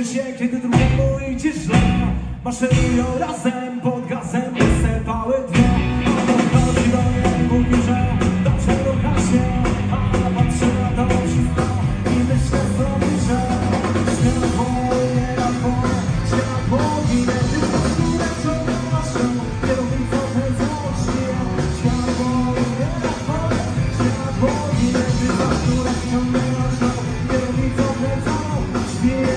się, kiedy drugiemu idzie źle. Maszerują razem pod gazem, se pały dwie. Ona chodzi do niej, mówi, że dobrze rucha się. A ona patrzy na to wszystko i myślę sobie, że światło nie na twoje, światło ginie. Tylko które ciągle noszą, kierownicą pędzą szpije. Światło nie na twoje, światło ginie. Tylko które ciągle noszą, kierownicą pędzą szpije.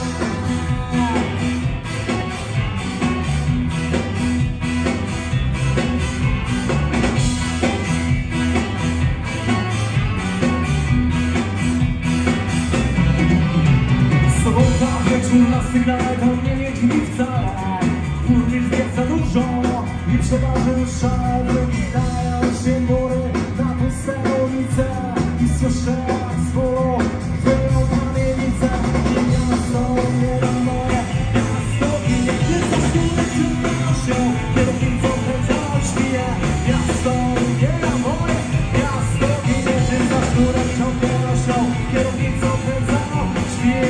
Na sygnale to mnie nie dziwi wcale. Burmistrz wie za dużo i przeważył szal. Wydają się mury na puste ulice i słyszę jak z bólu wyją kamienice. I miasto umiera moje, miasto ginie. Gdy za skórę ciągle noszą, kierownicą pędzą szpije. Miasto umiera moje, miasto ginie. Gdy za skórę ciągle noszą, kierownicą pędzą szpije.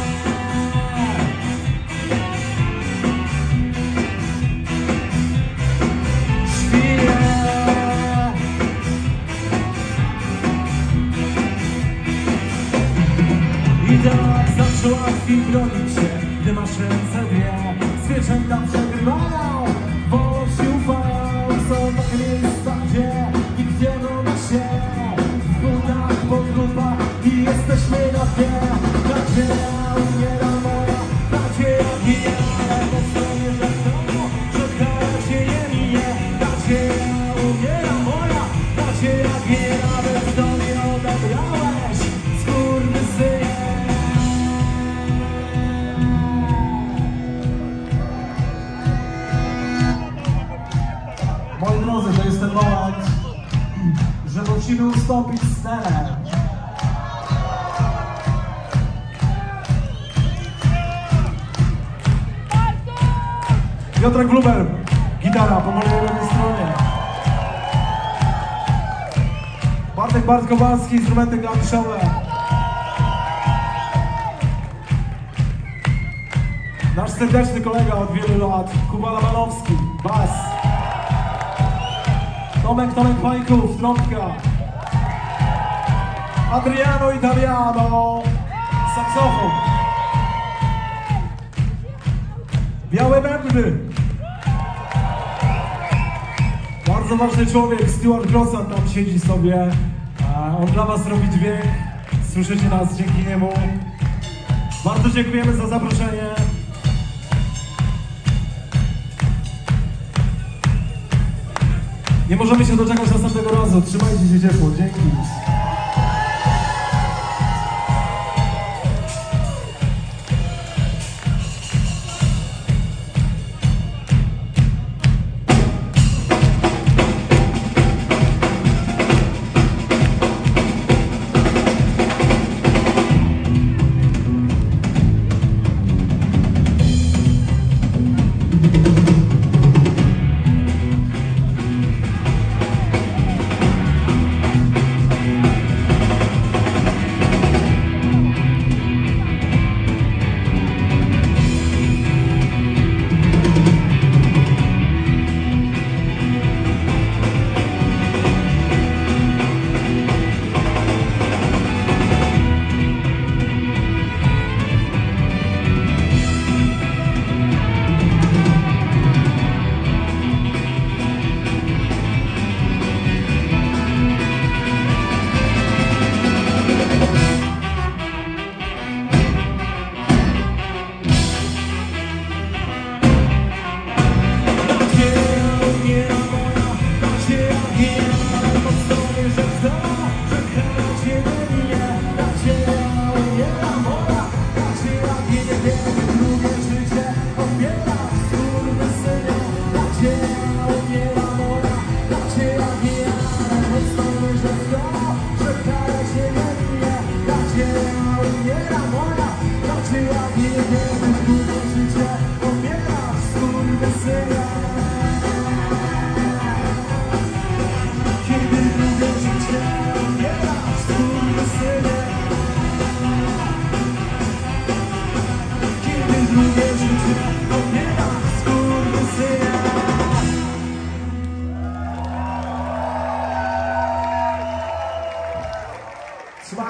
I tak zaczęła chwil bronić się, gdy masz ręce dwie. Zwierzęta przegrywają, wolą się ufają. Są takie miejsca, gdzie nikt nie ogląda się. W górach, po grupach i jesteśmy na dnie. Nadzieja umiera moja, nadzieja ginie. Ale po stronie żegnują, że kara się nie minie. Nadzieja umiera moja, nadzieja ginie. Nawet to nie odebrałeś, skurwysynie. Moi drodzy, to jest ten moment, że musimy ustąpić scenę. Piotrek Bluber, gitara po mojej lewej stronie. Bartek Bartkowalski, instrumenty klawiszowe. Nasz serdeczny kolega od wielu lat, Kuba Lamanowski, bas. Tomek Pańków, trąbka. Adriano Italiano, saksofon. Białe bębny. Bardzo ważny człowiek, Stuart Grossan tam siedzi sobie. On dla was robi dźwięk. Słyszycie nas dzięki niemu. Bardzo dziękujemy za zaproszenie. Nie możemy się doczekać następnego razu. Trzymajcie się ciepło. Dzięki.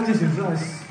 10, cześć.